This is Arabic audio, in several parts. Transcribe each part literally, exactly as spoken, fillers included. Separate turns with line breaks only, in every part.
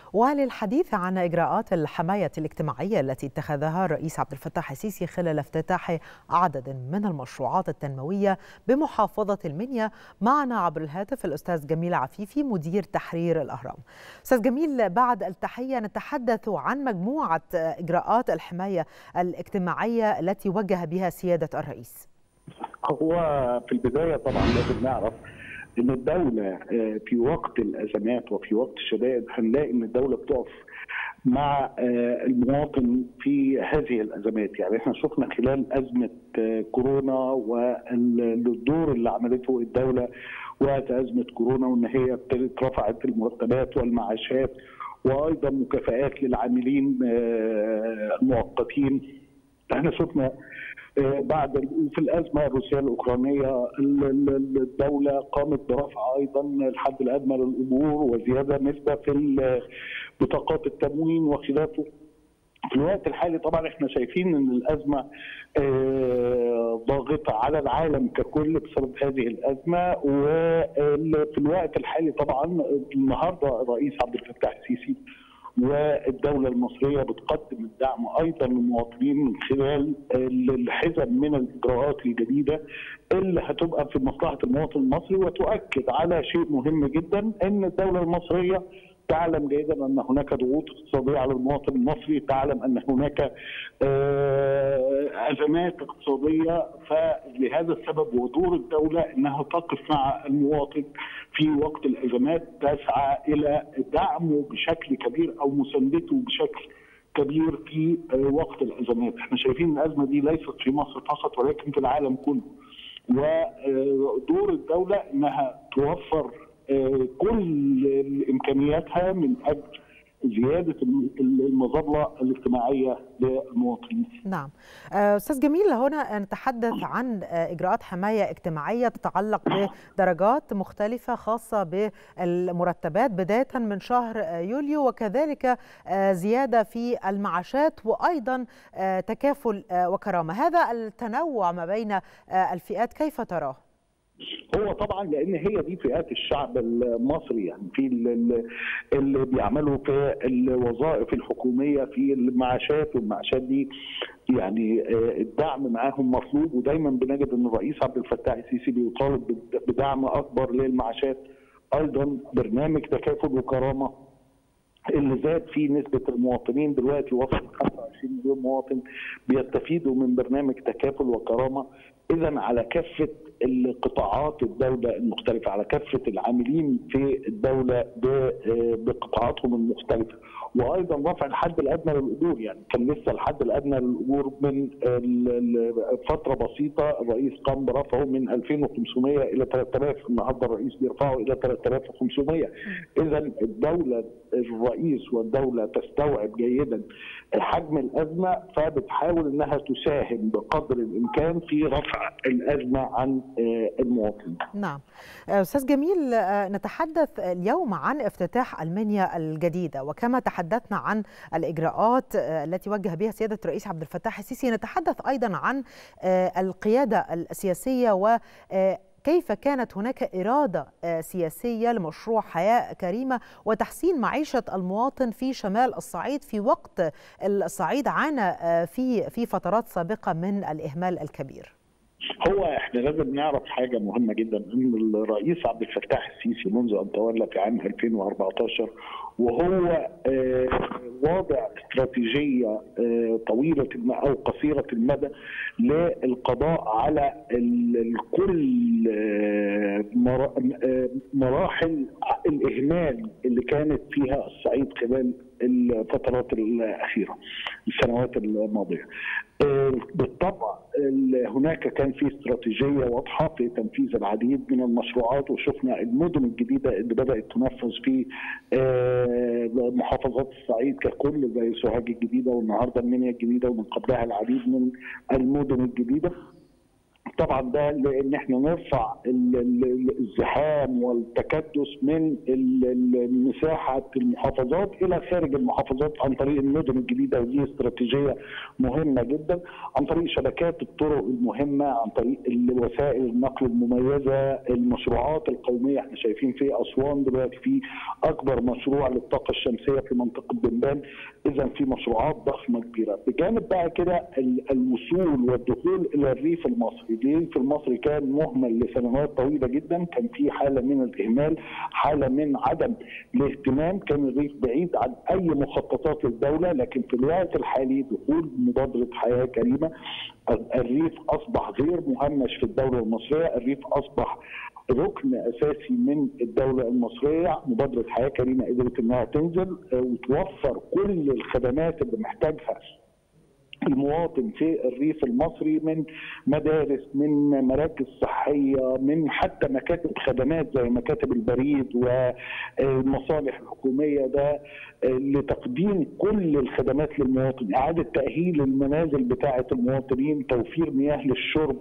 وللحديث عن إجراءات الحماية الاجتماعية التي اتخذها الرئيس عبد الفتاح السيسي خلال افتتاح عدد من المشروعات التنموية بمحافظة المنيا، معنا عبر الهاتف الأستاذ جميل عفيفي مدير تحرير الأهرام. أستاذ جميل، بعد التحية نتحدث عن مجموعة إجراءات الحماية الاجتماعية التي وجه بها سيادة الرئيس.
هو في البداية طبعا لازم نعرف ان الدولة في وقت الازمات وفي وقت الشدائد هنلاقي ان الدولة بتقف مع المواطن في هذه الازمات. يعني احنا شفنا خلال ازمة كورونا والدور اللي عملته الدولة وقت ازمة كورونا، وان هي ابتدت رفعت المرتبات والمعاشات وايضا مكافآت للعاملين المؤقتين. احنا شفنا بعد في الازمه الروسيه الاوكرانيه الدوله قامت برفع ايضا الحد الادنى للاجور وزياده نسبه في بطاقات التموين وخلافه. في الوقت الحالي طبعا احنا شايفين ان الازمه ضاغطه على العالم ككل بسبب هذه الازمه، وفي الوقت الحالي طبعا النهارده الرئيس عبد الفتاح السيسي والدولة المصرية بتقدم الدعم أيضا للمواطنين من خلال الحزم من الإجراءات الجديدة اللي هتبقى في مصلحة المواطن المصري، وتؤكد على شيء مهم جدا أن الدولة المصرية تعلم جيدا أن هناك ضغوط اقتصادية على المواطن المصري، تعلم أن هناك أزمات اقتصادية، فلهذا السبب ودور الدولة أنها تقف مع المواطن في وقت الأزمات، تسعى إلى دعمه بشكل كبير أو مساندته بشكل كبير في وقت الأزمات. احنا شايفين الأزمة دي ليست في مصر فقط ولكن في العالم كله، ودور الدولة أنها توفر كل إمكانياتها من أجل زيادة المظلة الاجتماعية للمواطنين.
نعم أستاذ جميل، هنا نتحدث عن إجراءات حماية اجتماعية تتعلق بدرجات مختلفة خاصة بالمرتبات بداية من شهر يوليو، وكذلك زيادة في المعاشات وأيضا تكافل وكرامة. هذا التنوع ما بين الفئات كيف تراه؟
هو طبعا لان هي دي فئات الشعب المصري، يعني في اللي بيعملوا في الوظائف الحكوميه في المعاشات، والمعاشات دي يعني الدعم معاهم مطلوب، ودايما بنجد ان الرئيس عبد الفتاح السيسي بيطالب بدعم اكبر للمعاشات. ايضا برنامج تكافل وكرامه اللي زاد فيه نسبه المواطنين دلوقتي وصل خمسة وعشرين مليون مواطن بيستفيدوا من برنامج تكافل وكرامه. اذا على كافه القطاعات الدوله المختلفه، على كافه العاملين في الدوله بقطاعاتهم المختلفه، وايضا رفع الحد الادنى للاجور. يعني كان لسه الحد الادنى للاجور من فتره بسيطه الرئيس قام برفعه من ألفين وخمسمائة الى ثلاثة آلاف، النهارده الرئيس بيرفعه الى ثلاثة آلاف وخمسمائة. اذا الدوله الرئيس والدوله تستوعب جيدا حجم الازمه، فبتحاول انها تساهم بقدر الامكان في رفع الازمه عن المواطن.
نعم أستاذ جميل، نتحدث اليوم عن افتتاح المنيا الجديدة، وكما تحدثنا عن الإجراءات التي وجه بها سيادة الرئيس عبد الفتاح السيسي نتحدث أيضا عن القيادة السياسية و كيف كانت هناك إرادة سياسية لمشروع حياة كريمة وتحسين معيشة المواطن في شمال الصعيد في وقت الصعيد عانى في في فترات سابقة من الإهمال الكبير.
هو احنا لازم نعرف حاجه مهمه جدا، ان الرئيس عبد الفتاح السيسي منذ ان تولى في عام ألفين وأربعة عشر وهو واضع استراتيجيه طويله او قصيره المدى للقضاء على كل مراحل الاهمال اللي كانت فيها الصعيد خلال الفترات الاخيره السنوات الماضيه. بالطبع هناك كان في استراتيجيه واضحه في تنفيذ العديد من المشروعات، وشفنا المدن الجديده اللي بدات تنفذ في محافظات الصعيد ككل زي سوهاج الجديده والنهارده المنيا الجديده ومن قبلها العديد من المدن الجديده. طبعا ده لان احنا نرفع الزحام والتكدس من مساحه المحافظات الى خارج المحافظات عن طريق المدن الجديده، ودي استراتيجيه مهمه جدا، عن طريق شبكات الطرق المهمه، عن طريق وسائل النقل المميزه، المشروعات القوميه. احنا شايفين في اسوان دلوقتي في اكبر مشروع للطاقه الشمسيه في منطقه بنبان، اذا في مشروعات ضخمه كبيره. بجانب بقى كده الوصول والدخول الى الريف المصري. الريف المصري كان مهمل لسنوات طويله جدا، كان في حاله من الاهمال، حاله من عدم الاهتمام، كان الريف بعيد عن اي مخططات الدوله. لكن في الوقت الحالي دخول مبادره حياه كريمه، الريف اصبح غير مهمش في الدوله المصريه، الريف اصبح ركن اساسي من الدوله المصريه. مبادره حياه كريمه قدرت انها تنزل وتوفر كل الخدمات اللي محتاجها المواطن في الريف المصري، من مدارس، من مراكز صحيه، من حتى مكاتب خدمات زي مكاتب البريد والمصالح الحكوميه، ده لتقديم كل الخدمات للمواطن، اعاده تاهيل المنازل بتاعه المواطنين، توفير مياه للشرب.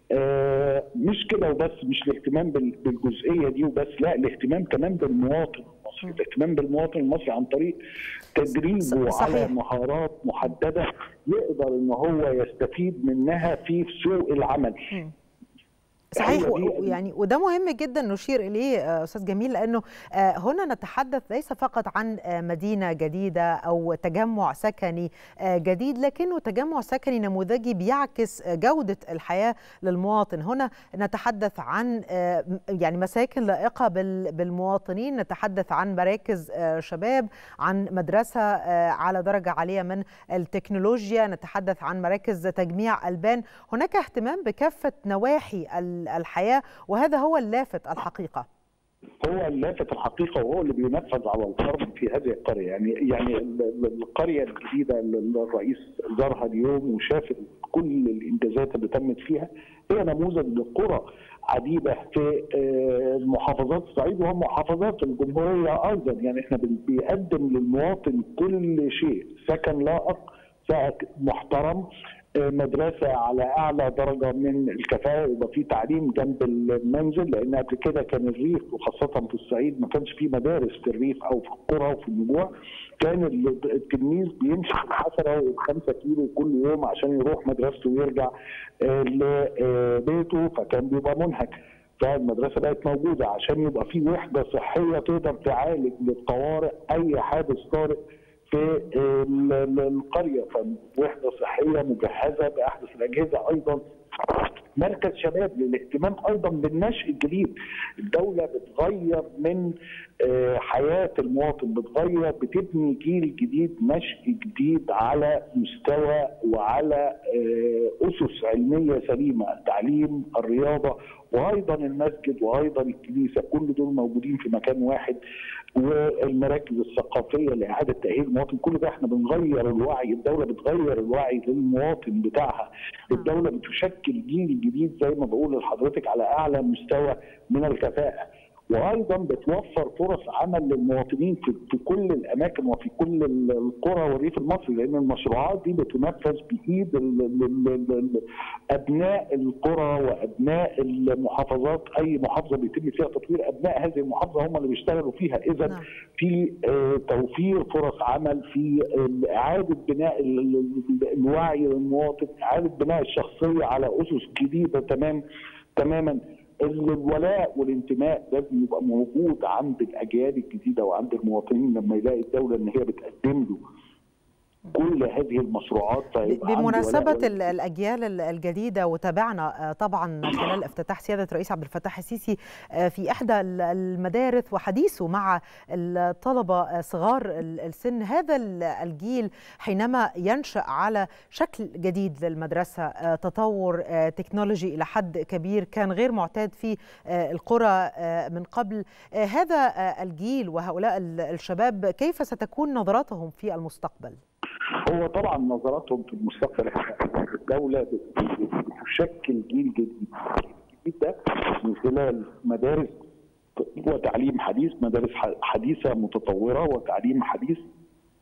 آه مش كده وبس، مش الاهتمام بالجزئيه دي وبس، لا، الاهتمام كمان بالمواطن المصري، الاهتمام بالمواطن المصري عن طريق تدريبه على مهارات محدده يقدر ان هو يستفيد منها في سوق العمل. م.
صحيح، يعني وده مهم جدا نشير اليه استاذ جميل، لانه هنا نتحدث ليس فقط عن مدينه جديده او تجمع سكني جديد، لكنه تجمع سكني نموذجي بيعكس جوده الحياه للمواطن. هنا نتحدث عن يعني مساكن لائقه بالمواطنين، نتحدث عن مراكز شباب، عن مدرسه على درجه عاليه من التكنولوجيا، نتحدث عن مراكز تجميع البان. هناك اهتمام بكافه نواحي الحياة، وهذا هو اللافت الحقيقة.
هو اللافت الحقيقة، وهو اللي بينفذ على الأرض في هذه القرية. يعني يعني القرية الجديدة اللي الرئيس زارها اليوم وشاف كل الإنجازات اللي تمت فيها، هي نموذج لقرى عديدة في محافظات الصعيد ومحافظات الجمهورية أيضا. يعني احنا بيقدم للمواطن كل شيء، سكن لائق، سكن محترم، مدرسه على اعلى درجه من الكفاءه، يبقى في تعليم جنب المنزل، لان قبل كده كان الريف وخاصه في الصعيد ما كانش في مدارس في الريف او في القرى وفي النجوع. كان التلميذ بيمشي عشرة وخمسة كيلو كل يوم عشان يروح مدرسته ويرجع لبيته، فكان بيبقى منهك. فالمدرسه بقت موجوده عشان يبقى في وحده صحيه تقدر تعالج للطوارئ اي حادث طارئ في القريه، فوحده صحيه مجهزه باحدث الاجهزه. ايضا مركز شباب للاهتمام ايضا بالنشء الجديد. الدوله بتغير من حياه المواطن، بتغير بتبني جيل جديد، نشء جديد على مستوى وعلى اسس علميه سليمه، التعليم، الرياضه، وايضا المسجد وايضا الكنيسه، كل دول موجودين في مكان واحد، والمراكز الثقافيه لاعاده تاهيل المواطن. كل ده احنا بنغير الوعي، الدوله بتغير الوعي للمواطن بتاعها، الدوله بتشكل جيل جديد زي ما بقول لحضرتك على اعلى مستوى من الكفاءه، وايضا بتوفر فرص عمل للمواطنين في, في كل الاماكن وفي كل القرى والريف المصري، لان المشروعات دي بتنفذ بايد ابناء القرى وابناء المحافظات. اي محافظه بيتم فيها تطوير، ابناء هذه المحافظه هم اللي بيشتغلوا فيها. اذا في توفير فرص عمل، في اعاده بناء الوعي للمواطن، اعاده بناء الشخصيه على اسس جديده تمام تماما. الولاء والانتماء لازم يبقى موجود عند الاجيال الجديده وعند المواطنين لما يلاقي الدوله ان هي بتقدم له كل هذه المشروعات.
بمناسبة الأجيال الجديدة، وتابعنا طبعا خلال افتتاح سيادة الرئيس عبد الفتاح السيسي في إحدى المدارس وحديثه مع الطلبة صغار السن، هذا الجيل حينما ينشأ على شكل جديد للمدرسة، تطور تكنولوجي إلى حد كبير كان غير معتاد في القرى من قبل، هذا الجيل وهؤلاء الشباب كيف ستكون نظرتهم في المستقبل؟
هو طبعا نظراتهم في المستقبل، الدوله بتشكل جيل جديد. الجديد ده من خلال مدارس وتعليم حديث، مدارس حديثه متطوره وتعليم حديث،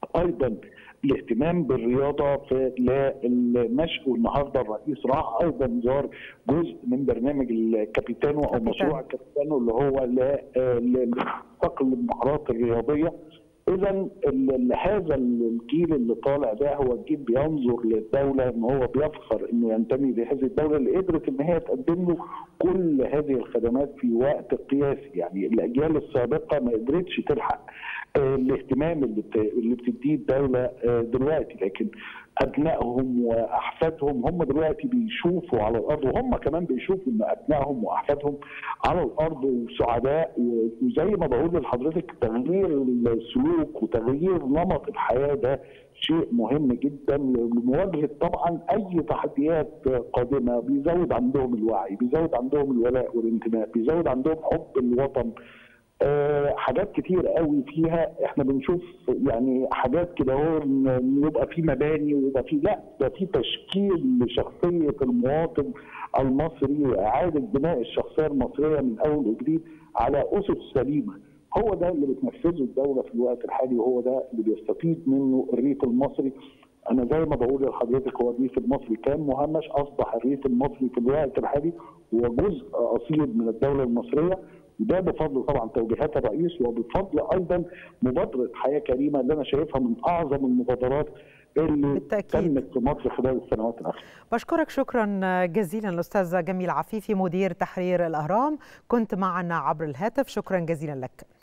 ايضا الاهتمام بالرياضه في المشي، والنهارده الرئيس راح ايضا زار جزء من برنامج الكابيتانو او مشروع الكابيتانو اللي هو لصقل المهارات الرياضيه. اذا هذا الجيل اللي طالع ده هو الجيل بينظر للدوله ان هو بيفخر انه ينتمي لهذه الدوله اللي قدرت ان هي تقدم له كل هذه الخدمات في وقت قياسي. يعني الاجيال السابقه ما قدرتش تلحق الاهتمام اللي اللي بتديه الدوله دلوقتي، لكن ابنائهم واحفادهم هم دلوقتي بيشوفوا على الارض، وهم كمان بيشوفوا ان ابنائهم واحفادهم على الارض وسعداء. وزي ما بقول لحضرتك تغيير السلوك وتغيير نمط الحياه ده شيء مهم جدا لمواجهه طبعا اي تحديات قادمه. بيزود عندهم الوعي، بيزود عندهم الولاء والانتماء، بيزود عندهم حب الوطن. أه حاجات كتير قوي فيها احنا بنشوف يعني حاجات كده هو يبقى في مباني ويبقى في، لا ده في تشكيل لشخصيه المواطن المصري، اعاده بناء الشخصيه المصريه من اول وجديد على اسس سليمه. هو ده اللي بتنفذه الدوله في الوقت الحالي، وهو ده اللي بيستفيد منه الريف المصري. انا زي ما بقول لحضرتك هو الريف المصري كان مهمش، اصبح الريف المصري في الوقت الحالي هو جزء اصيل من الدوله المصريه، وده بفضل طبعا توجيهات الرئيس وبفضل ايضا مبادره حياه كريمه اللي انا شايفها من اعظم المبادرات اللي
بالتأكيد
تمت في مصر خلال السنوات الاخيره.
بشكرك شكرا جزيلا الاستاذ جميل عفيفي مدير تحرير الاهرام، كنت معنا عبر الهاتف، شكرا جزيلا لك.